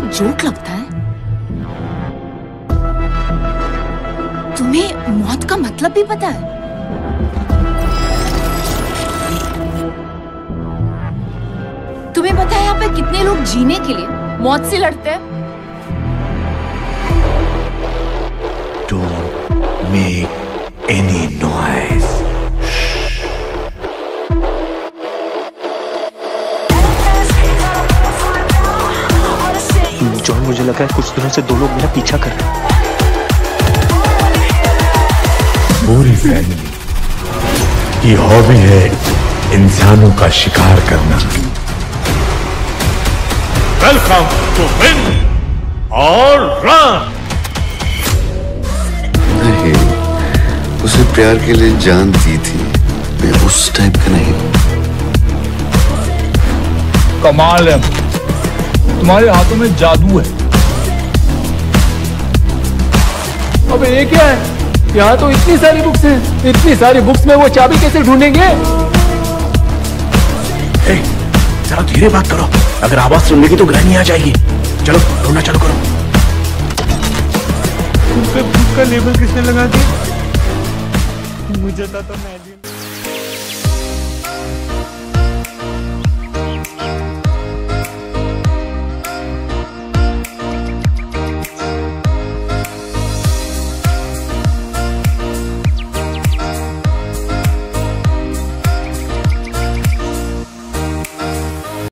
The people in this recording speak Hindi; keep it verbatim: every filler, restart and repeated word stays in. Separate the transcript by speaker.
Speaker 1: जोक लगता है? तुम्हें मौत का मतलब भी पता है? तुम्हें पता है यहाँ पे कितने लोग जीने के लिए मौत से लड़ते हैं?
Speaker 2: Don't make any noise.
Speaker 3: John, मुझे लगा है कुछ दिनों से दो लोग मेरा पीछा कर रहे हैं।
Speaker 2: पूरी फैमिली की हॉबी है इंसानों का शिकार करना। वेलकम टू विन और रन।
Speaker 4: नहीं, उसे प्यार के लिए जान दी थी, मैं उस टाइप का नहीं।
Speaker 5: कमाल है, तुम्हारे हाथों में जादू है। अबे ये क्या है? यहाँ तो इतनी सारी बुक्स हैं, इतनी सारी बुक्स में वो चाबी कैसे ढूंढेंगे?
Speaker 2: ए, जरा धीरे बात करो, अगर आवाज सुन लेगी तो ग्रहणी आ जाएगी। चलो ढूंढना चालू करो।
Speaker 5: तुम पे बुक का लेबल किसने लगा दिया? मुझे था तो मैं